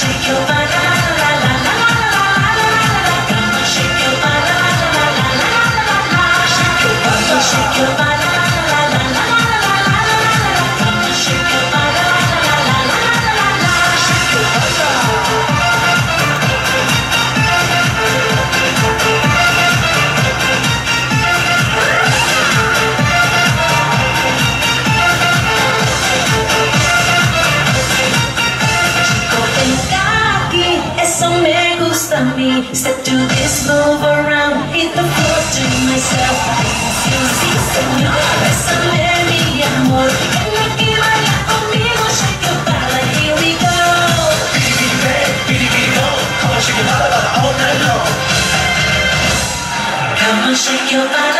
shake your body, la la la la la la la la. Come on, shake your body, la la la la la la la. Shake your body, shake your body, la la la la la la la. Come on, shake your body, la la la la la la. Shake your body. Step to this, move around, hit the floor to myself. Sí, señor, bésame mi amor. Ven aquí, baila conmigo, shake your body, here we go. Bidi-bidi-bang, bidi-bidi-bo. Come on, shake your body all night long. Come on, shake your body.